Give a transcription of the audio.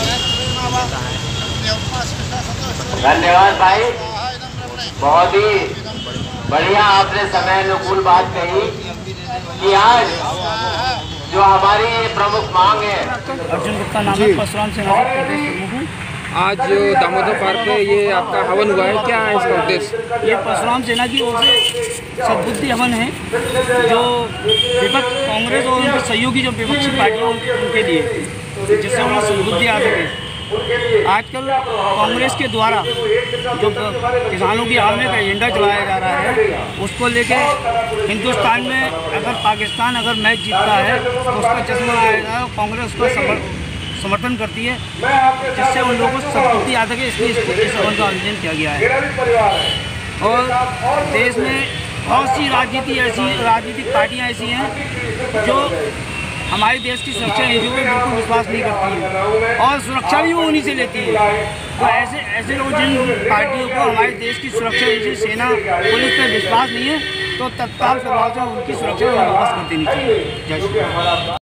धन्यवाद भाई, बहुत ही बढ़िया आपने समय अनुकूल बात कही कि आज जो हमारी प्रमुख मांग है। अर्जुन गुप्ता नाम है, परशुराम सेना प्रदेश प्रमुख हूँ। आज दामोदर पार्क पे ये आपका हवन हुआ है, क्या है इसका उद्देश्य? ये परशुराम सेना की ओर से सद्बुद्धि हवन है, जो विपक्ष कांग्रेस और उनके सहयोगी जो विपक्षी पार्टियां उनके लिए, जिससे उन्हें सद्बुद्धि आ सके। आजकल कांग्रेस के द्वारा जो किसानों की आमने का एजेंडा चलाया जा रहा है, उसको लेके हिंदुस्तान में अगर पाकिस्तान अगर मैच जीतता है तो उसका जश्न मनाएगा। कांग्रेस उसका समर्थन करती है, जिससे उन लोगों को सद्बुद्धि आ सके, इसलिए इस हवन का आयोजन किया गया है। और देश में बहुत सी राजनीतिक पार्टियाँ ऐसी हैं जो हमारे देश की सुरक्षा एजेंसियों में बिल्कुल विश्वास नहीं करती है और सुरक्षा भी वो उन्हीं से लेती है। तो ऐसे लोग, जिन पार्टियों को हमारे देश की सुरक्षा एजेंसी, सेना, पुलिस पर विश्वास नहीं है, तो तत्काल प्रभाव से उनकी सुरक्षा वापस कर देनी चाहिए। जय श्री राम।